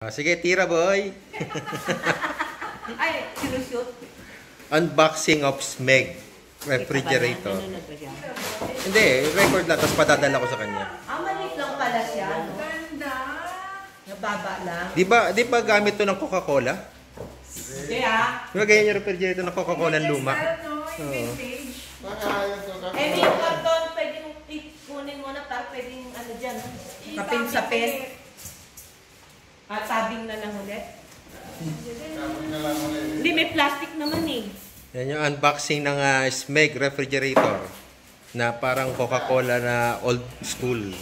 Sige, tira boy. Ay, sinushoot. Unboxing of Smeg refrigerator. Nanonood ba siya? Hindi, record lang, tapos padadala ko sa kanya. Maliit lang pala siya, no? Ganda! Nababa lang. Di ba gamit to ng Coca-Cola? Hindi ah. Di ba ganyan yung refrigerator ng Coca-Cola luma? No, vintage. Eh, may karton, pwedeng kunin mo na para pwedeng ano dyan, no? Sapin-sapin. At sabing na lang ulit. Hindi, may plastic naman eh. Yan yung unboxing ng Smeg refrigerator na parang Coca-Cola na old school.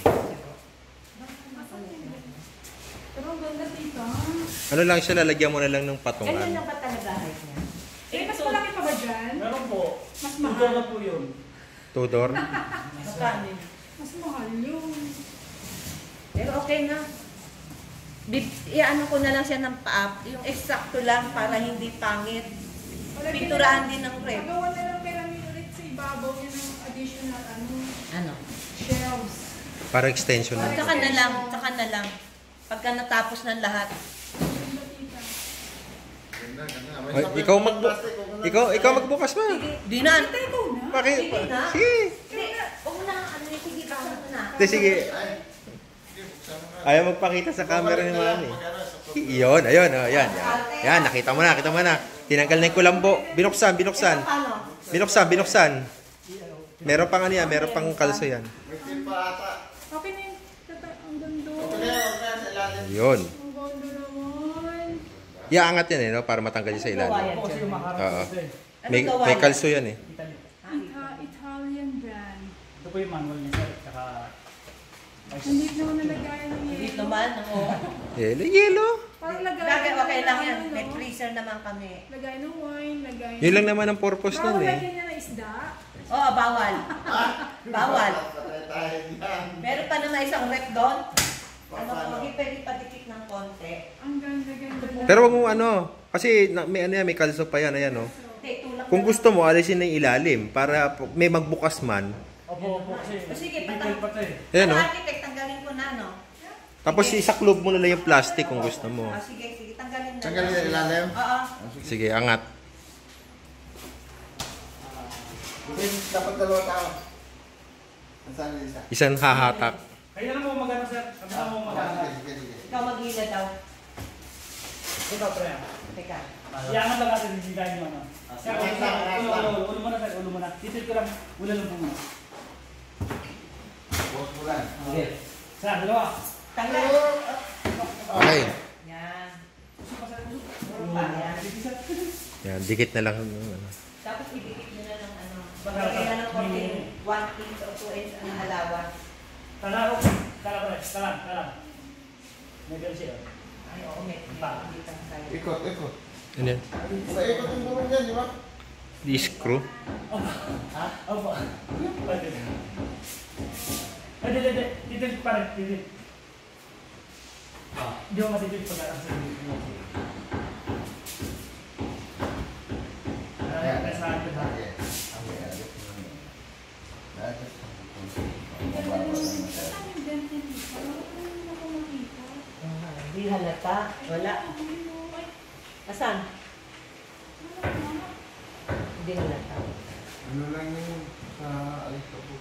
Pero ang ganda dito. Ano lang siya, lalagyan mo na lang ng Ganyan patungan. lang ba talaga height niya? Eh, mas malaki pa ba dyan? Meron po. Mas Tudor mahal. na po yun. Tudor. Magkano yun? Mas mahal yun. Pero okay na. Iano ko na lang siya ng paap. Yung eksakto lang para hindi pangit. Pinturahan din ng rep. Magawa na lang kailan yung ulit sa ibabaw niya ng additional Ano? shelves. Para extension na. Tsaka na lang, tsaka na lang. Pagka natapos ng lahat. Ganda tita. Ay, ikaw magbukas ba? Di na. Ikaw na? Bakit? Sige na. Sige. Hindi, huwag mo na, sige, baka mo na. Hindi, sige. Ayaw magpakita sa camera ni Mami. Iyon, ayun, oh, yan. Yan, nakita mo na. Tinanggal na yung kulambo. Binuksan. Paano? Binuksan. Meron pang ano yan, meron pang kalso yan. Okay na yun. Ang ganda. Yun. Ang ganda naman. Iaangat yan eh, no? Para matanggal yun sa ilalim. Po kasi yung makarap Oo. po eh. May kalso yan eh. Italy. Italian brand. Ito po yung manual niya sir. Tsaka... Hindi naman nalagayan ng Hindi yelo. naman, oo. Yelo. Parang Lagay, lagayan okay lang yan. ng May ano, freezer naman kami. lagay ng wine, lagay Yun lang naman ang purpose nun Bawal eh. lagyan niya ng isda. Oo, bawal. Bawal. Meron pa naman isang rep doon. Ano ko, hindi pwede padikit ng konti. Ang ganda-ganda lang. Pero wag mo ano, kasi may ano yan, may kalso pa yan, ayan oh. Hindi, tulak Kung na gusto mo, alisin na yung ilalim para may magbukas man. Opo kasi. O sige, detail pa to eh. Ayan oh. architect, tanggalin ko na, no? Tapos isaklob mo na lang yung plastic kung gusto mo. Ah, sige, tanggalin na. Tanggalin na ilalim? Oo. Sige, angat. Dapat dalawa tao. Saan yung isa? Isang hahatak. Kaya na po magana sir. Kami na po magana. Sige. Ikaw mag-hila daw. Ito pre. Teka. Iyangan lang natin yung design nyo ano. Sir, ulo mo na sir. Ulo mo na. Detail ko lang. Ulo lang po muna. Bukas mo lang. Okay. Sir, dalawa. Tanggal. Okay. Yan. Pa, yan. Yan, dikit na lang. Ano. Tapos idikit nyo na ng ano. Bagay na ng konting 1 inch or 2 inch ang halawan. Tala pre. Tala. May ganun siya. Ay, oo, may hindi kang kaya. Ikot. Ano yan? Sa ikot yung gulong yan, di ba? Di-screw. Ha? Opo. Pwede. Ay, hindi. Detail pa rin. Detail. Hindi mo matitip pag-arang sa dito. Press natin ha. Saan yung dent niya dito? Ano ako makita? Hindi halata. Wala. Asan? Hindi halata. Ano lang yun sa Alito.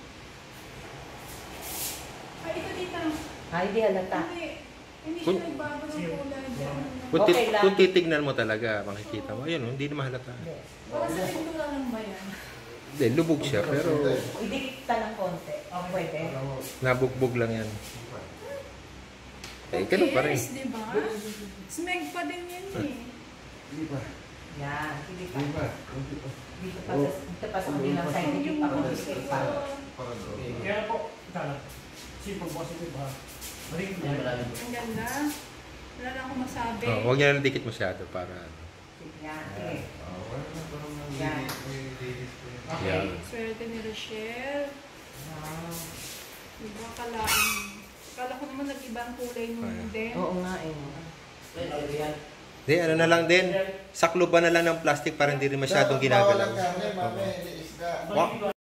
Ay, ito tita. Ay, hindi halata. Hindi siya nagbago ng kulay dyan. Okay lang. Kung titignan mo talaga, makikita mo. Ayun, hindi naman halata. Baka sa pintura lang ba yan? Hindi, lubog siya, pero Idikit ka ng konti. Pwede. nabugbog lang yan. Eh, ganun pa rin. Yes, di ba? Smeg pa din yan eh. Di ba? Yan. Hindi pa. Di ba? Dito pa sa kabilang side. Hindi pa kumikit pa. Para doon. Kaya po, tala. Simple positive ha. Maring ko Ang ganda. Wala na akong masabi. Oh, huwag niya lang dikit masyado para... Yan. Sige. Wala na parang Yan. nalilis ko yun. Yan. Swerte ni Rochelle. Wow. Diba kalaan? Kala ko naman nag-ibang kulay nung Ayan. din. Oo nga eh. Hindi, ano na lang din. Sakluban na lang ng plastic para hindi rin masyadong Dapat bawal ginagalaw. ang karne, mami, hindi isda. Wa-